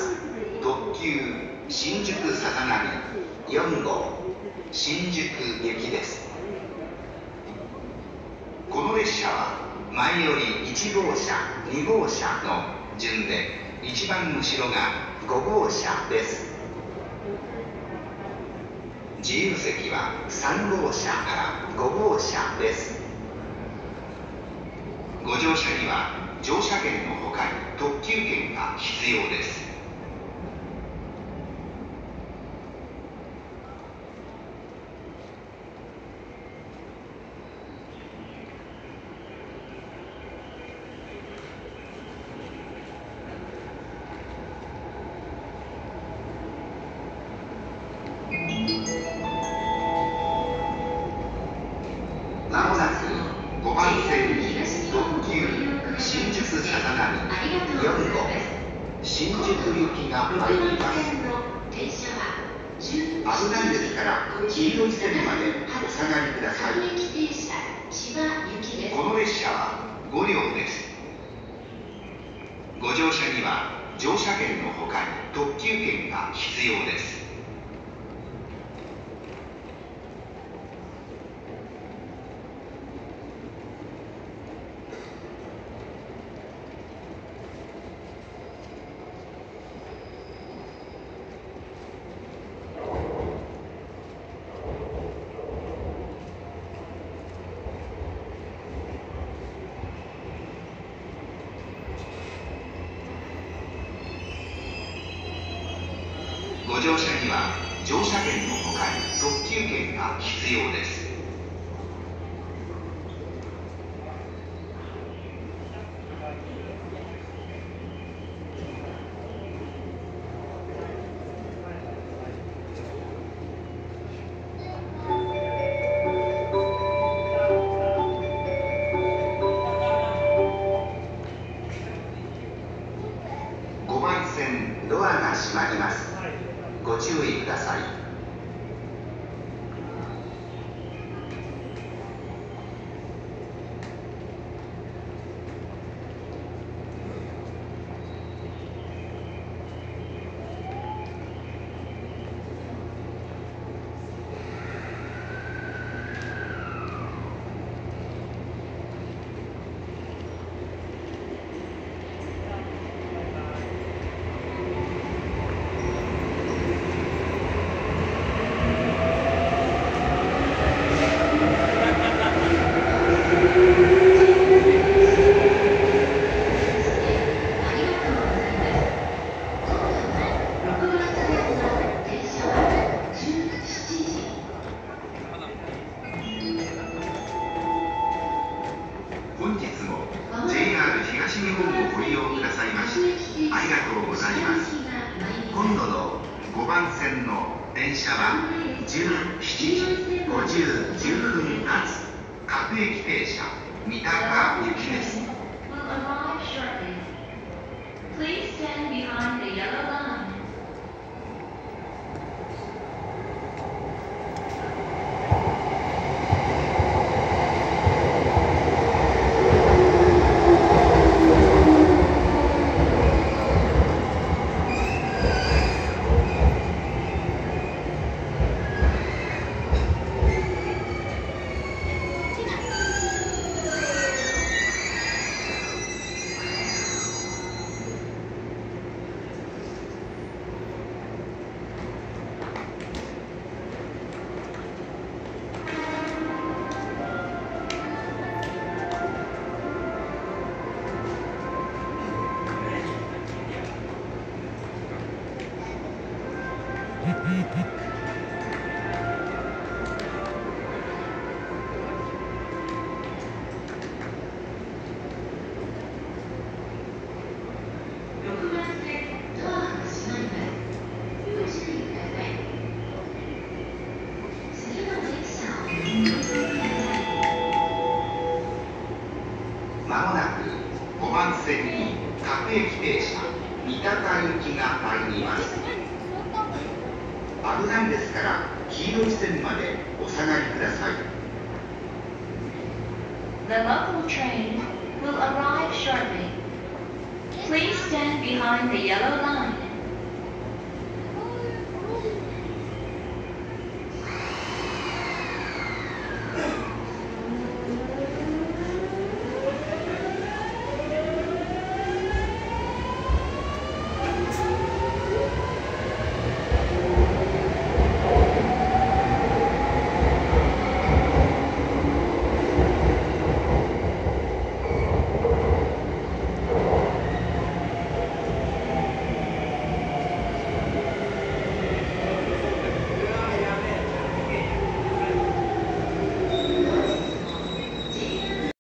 特急新宿坂上4号新宿行きです。この列車は前より1号車、2号車の順で一番後ろが5号車です。自由席は3号車から5号車です。ご乗車には乗車券のほかに特急券が必要です。まもなく5番線に特急新宿坂上4号新宿行きが参ります。危ないですから黄色い線までお下がりください。この列車は5両です。ご乗車には乗車券のほかに特急券が必要です。ご乗車には乗車券のほかに特急券が必要です。5番線ドアが閉まります。ご注意ください。本日も JR 東日本をご利用くださいましてありがとうございます。今度の5番線の電車は17時59分発各駅停車三鷹行きです。まもなく5番線に各駅停車三鷹行きが参ります。危ないですから黄色い線までお下がりください。 The local train will arrive shortly. Please stand behind the yellow line.